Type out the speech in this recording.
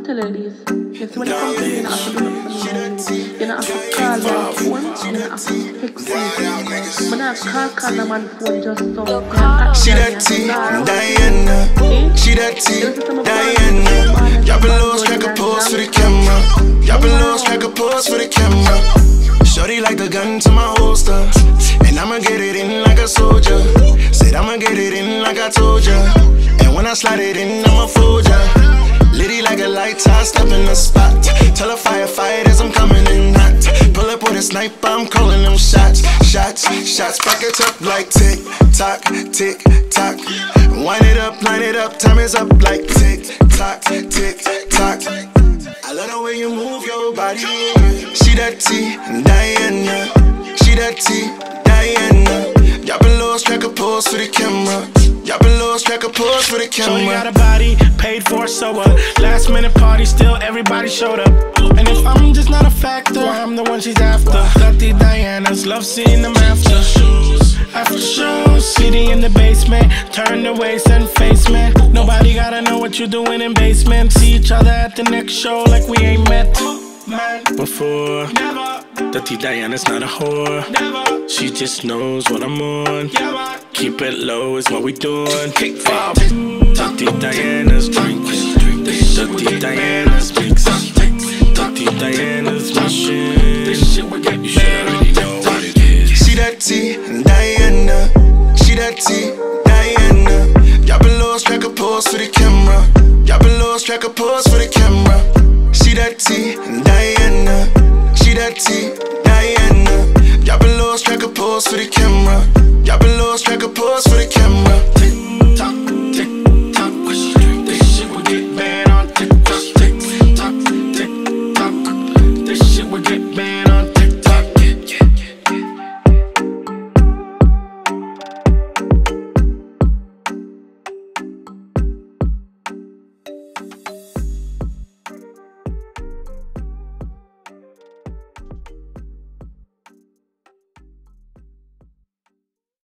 tell you this. You see when you come to me, you don't have to do nothing for me. You don't have to call my phone, you don't have to text me. But I call the man phone just so. She that T, Diana. She that T, Diana. Y'all below strike a pose for the camera. Y'all below strike a pose for the camera. Shorty like the gun to my holster, and I'ma get it in like a soldier. Said I'ma get it in like I told ya. And when I slide it in, I'ma fold ya. Litty like a light, I step in the spot. Tell the firefighters I'm coming in hot. Pull up with a sniper, I'm calling them shots. Shots, shots, back it up like tick tock, tick tock. Wind it up, line it up, time is up like tick tock, tick tock. I love the way you move your body. She that T, Diana. She that T, Diana. Y'all below strike a pose for the camera. Y'all below strike a pose for the camera. Shorty got a body, paid for, so what? Last minute party, still everybody showed up. And if I'm just not a factor, I'm the one she's after. Dutty Diana's love seeing them after shows. After shows, city in the basement, turn the waist and face, man. Nobody gotta know what you're doing in basement. See each other at the next show like we ain't met, man, before. Never. Dutty Diana's not a whore. Never. She just knows what I'm on. Yeah, keep it low is what we doing. Kick pop. Dutty Diana's drinking. Dutty Diana's mixing. Dutty Diana's mission. You should already know what it is. She that T, Diana. She that T, Diana. Y'all below strike a pose for the camera. Y'all below strike a pose for the camera. She that T, Diana. She that T, Diana. Y'all below strike a pose for the camera. Y'all below strike a pose for the camera.